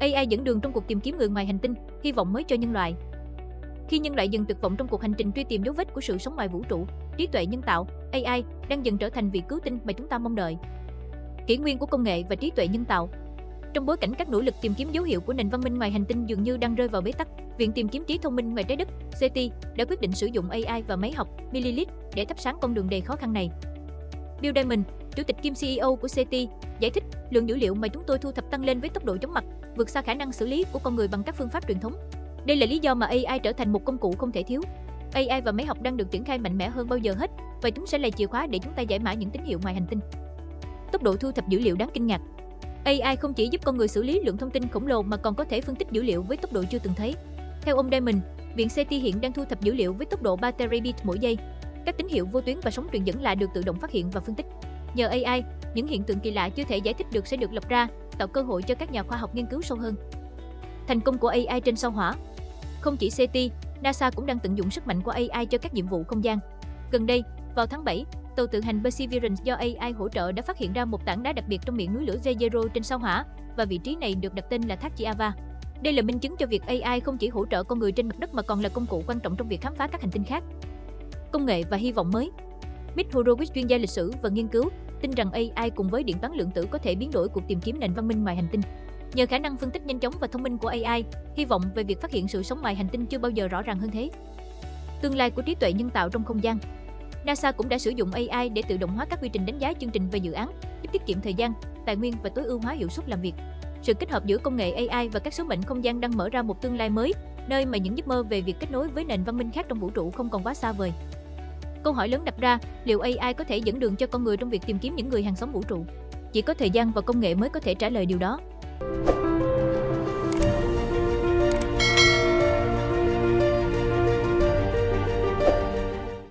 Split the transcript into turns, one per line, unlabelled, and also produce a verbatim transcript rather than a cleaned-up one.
a i dẫn đường trong cuộc tìm kiếm người ngoài hành tinh, hy vọng mới cho nhân loại. Khi nhân loại dần tuyệt vọng trong cuộc hành trình truy tìm dấu vết của sự sống ngoài vũ trụ, trí tuệ nhân tạo, a i, đang dần trở thành vị cứu tinh mà chúng ta mong đợi. Kỷ nguyên của công nghệ và trí tuệ nhân tạo. Trong bối cảnh các nỗ lực tìm kiếm dấu hiệu của nền văn minh ngoài hành tinh dường như đang rơi vào bế tắc, Viện Tìm kiếm trí thông minh ngoài trái đất, xê tê, đã quyết định sử dụng a i và máy học, Millilith, để thắp sáng con đường đầy khó khăn này. Bill Diamond, chủ tịch kiêm xê e ô của xê tê, giải thích, lượng dữ liệu mà chúng tôi thu thập tăng lên với tốc độ chóng mặt, vượt xa khả năng xử lý của con người bằng các phương pháp truyền thống. Đây là lý do mà a i trở thành một công cụ không thể thiếu. a i và máy học đang được triển khai mạnh mẽ hơn bao giờ hết, và chúng sẽ là chìa khóa để chúng ta giải mã những tín hiệu ngoài hành tinh. Tốc độ thu thập dữ liệu đáng kinh ngạc. a i không chỉ giúp con người xử lý lượng thông tin khổng lồ mà còn có thể phân tích dữ liệu với tốc độ chưa từng thấy. Theo ông Diamond, Viện xê tê hiện đang thu thập dữ liệu với tốc độ ba terabit mỗi giây. Các tín hiệu vô tuyến và sóng truyền dẫn lạ được tự động phát hiện và phân tích. Nhờ a i, những hiện tượng kỳ lạ chưa thể giải thích được sẽ được lập ra, tạo cơ hội cho các nhà khoa học nghiên cứu sâu hơn. Thành công của a i trên sao Hỏa. Không chỉ xê tê, NASA cũng đang tận dụng sức mạnh của a i cho các nhiệm vụ không gian. Gần đây, vào tháng bảy, tàu tự hành Perseverance do a i hỗ trợ đã phát hiện ra một tảng đá đặc biệt trong miệng núi lửa Jezero trên sao Hỏa, và vị trí này được đặt tên là thác Chiava. Đây là minh chứng cho việc a i không chỉ hỗ trợ con người trên mặt đất mà còn là công cụ quan trọng trong việc khám phá các hành tinh khác. Công nghệ và hy vọng mới. Mick Horowitz, chuyên gia lịch sử và nghiên cứu, tin rằng a i cùng với điện toán lượng tử có thể biến đổi cuộc tìm kiếm nền văn minh ngoài hành tinh. Nhờ khả năng phân tích nhanh chóng và thông minh của a i, hy vọng về việc phát hiện sự sống ngoài hành tinh chưa bao giờ rõ ràng hơn thế. Tương lai của trí tuệ nhân tạo trong không gian. NASA cũng đã sử dụng a i để tự động hóa các quy trình đánh giá chương trình và dự án, giúp tiết kiệm thời gian, tài nguyên và tối ưu hóa hiệu suất làm việc. Sự kết hợp giữa công nghệ a i và các sứ mệnh không gian đang mở ra một tương lai mới, nơi mà những giấc mơ về việc kết nối với nền văn minh khác trong vũ trụ không còn quá xa vời. Câu hỏi lớn đặt ra, liệu a i có thể dẫn đường cho con người trong việc tìm kiếm những người hàng xóm vũ trụ? Chỉ có thời gian và công nghệ mới có thể trả lời điều đó.